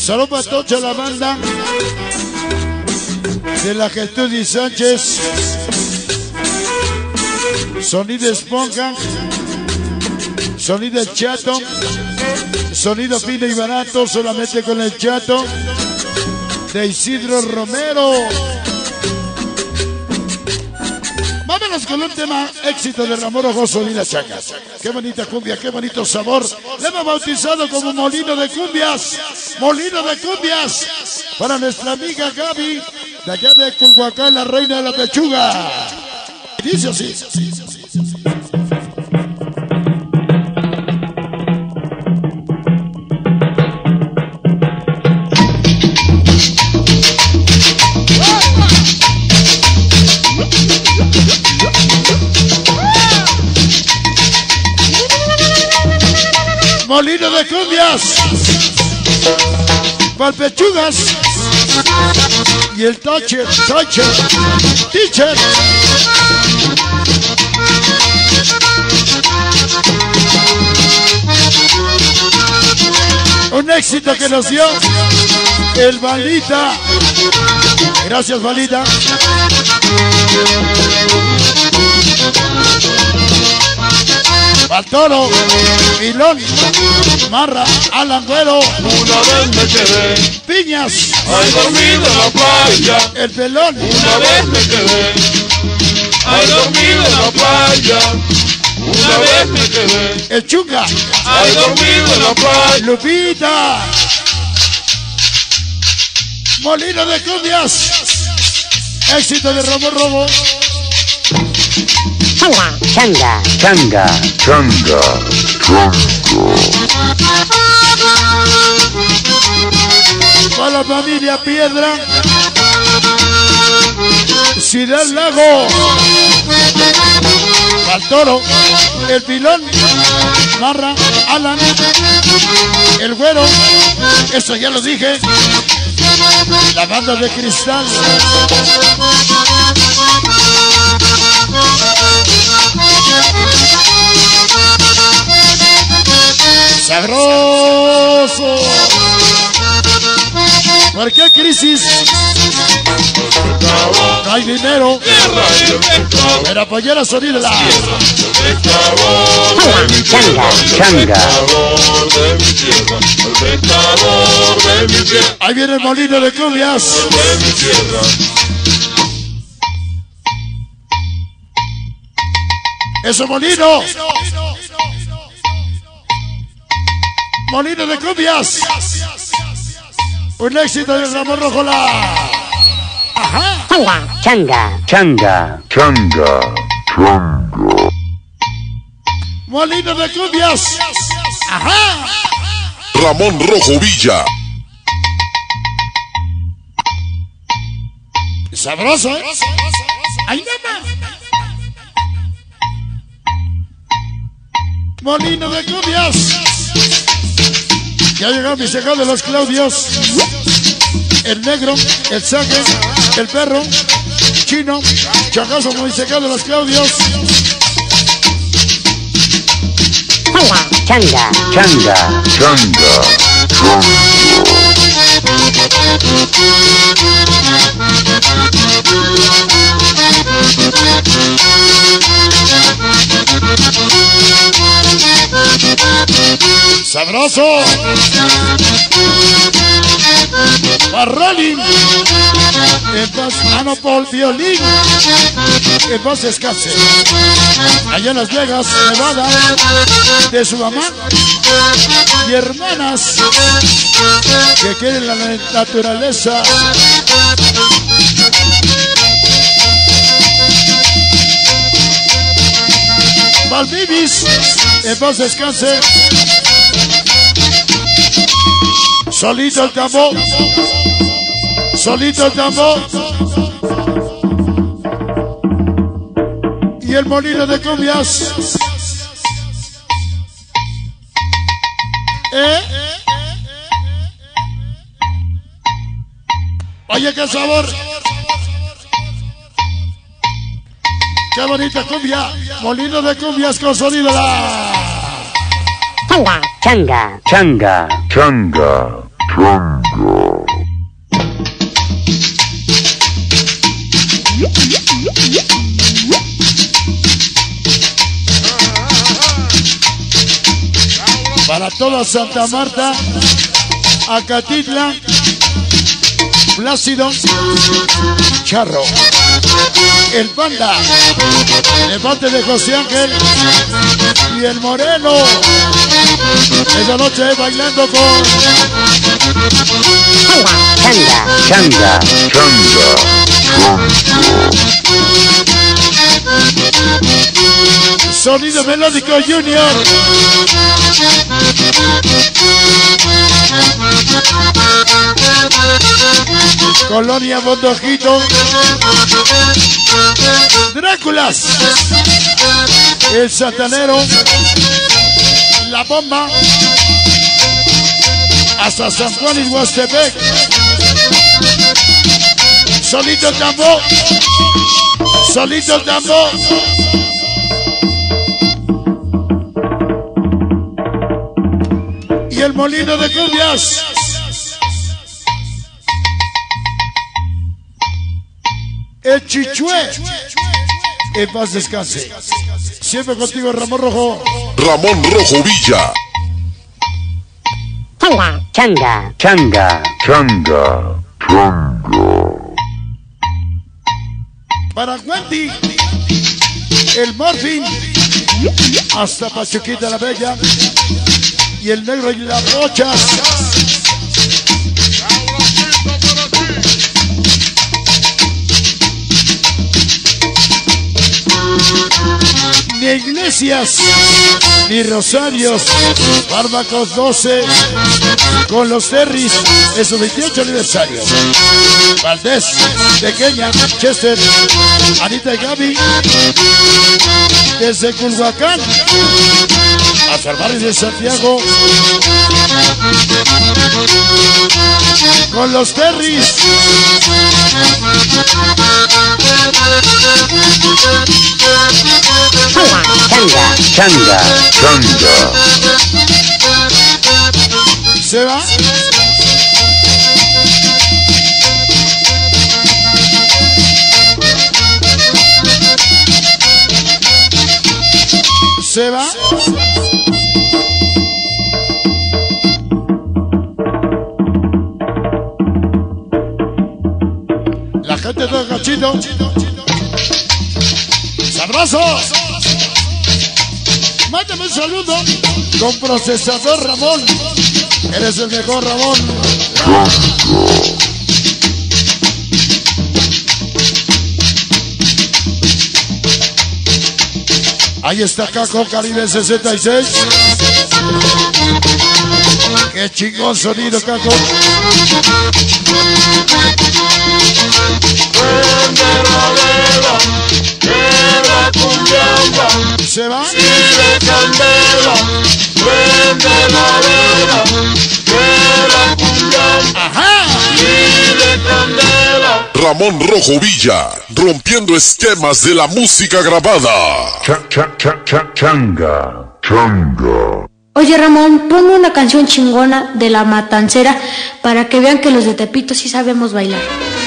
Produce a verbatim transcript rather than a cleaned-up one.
Saludos para toda la banda de la Gertrudis Sánchez. Sonido Esponja. Sonido Chato. Sonido fino y barato, solamente con el Chato. De Isidro Romero. Vámonos con un tema éxito de Ramón Rojo, Sonido Changa. Qué bonita cumbia, qué bonito sabor. Le hemos bautizado como Molino de Cumbias. Molino de Cumbias. Para nuestra amiga Gaby, de allá de Culhuacán, la reina de la pechuga. Dice así. Molino de Cumbias, Palpechugas y el Tacher, Tacher, Teacher. Un éxito que nos dio el Balita. Gracias, Balita. Baltoro, Pilón, Marra, Alan Güero. Una vez me quedé Piñas, ahí dormido en la playa. el Pelón. Una vez me quedé ahí dormido en la playa. Una vez me quedé El Chunga, ahí dormido en la playa. Lupita. Molino de Cumbias. Éxito de Robo Robo. Changa, changa, Changa, changa, changa. Para la familia Piedra. Ciudad Lago. Baltoro, el Pilón, Marra, Alan, el Güero. Eso ya lo dije. La banda de Cristal. Sabroso. ¿Por qué crisis? No hay dinero para apoyar a Sonido La. changa, Changa. Ahí viene el Molino de Cumbias. ¡Eso, Molino! Molino de Cumbias. Un éxito de Ramón Rojo La. Ajá. changa, changa, Changa, changa, changa. Molino de Cumbias. Ajá. Ramón Rojo Villa. Sabroso, ¿eh? ¡Ay, nada! Molino de Cumbias. Ya llegó mi secado de los Claudios. El Negro, el Saque, el Perro, Chino, Chacazo, muy secado de los Claudios. changa, changa, Changa, changa, Sabroso. Barrolín. En paz, mano por violín. En paz descanse. Allá en Las Vegas, Nevada, de su mamá y hermanas que quieren la naturaleza. Valdivis, en paz descanse. Solito el tambor. Solito el tambor. Y el Molino de Cumbias. ¿Eh? Oye, qué sabor. Qué bonita cumbia. Molino de Cumbias con Sonido La. changa, changa, changa, changa, changa. Para toda Santa Marta, Acatitla, Plácido, Charro, el Panda, el parte de José Ángel y el Moreno. Esta noche bailando con Changa, changa, Changa, Sonido Melódico Junior. Colonia Bondojito, Dráculas, El Satanero, La Bomba, hasta San Juan y Huastepec. Solito el tambor, solito el tambor. Y el molino de cumbias. El Chichué, en paz descanse. Siempre contigo, Ramón Rojo. Ramón Rojo Villa. changa, changa, Changa, Changa, Changa. Para Wendy, el Morfin, hasta Pachuquita la Bella, y el Negro y las Rochas. Ni iglesias, ni rosarios, Barbacos doce, con los Terris en su veintiocho aniversario. Valdés, Pequeña, Chester, Anita y Gaby, desde Culhuacán hasta el barrio de Santiago, con los Terris. changa, Changa, Changa. ¿Se va? ¿Se va? La gente todo cachito. ¡Sabroso! Mándame un saludo con Procesador Ramón. Eres el mejor, Ramón. Ahí está Caco Caribe sesenta y seis. Qué chingón sonido, Caco. Prende la vela, que la cumbiamba. ¿Se va? Pide candela, prende la vela, que la cumbiamba. ¡Ajá! Pide candela. Ramón Rojo Villa, rompiendo esquemas de la música grabada. Cha, cha, cha, cha, Changa, Changa. Oye Ramón, ponme una canción chingona de La Matancera para que vean que los de Tepito sí sabemos bailar.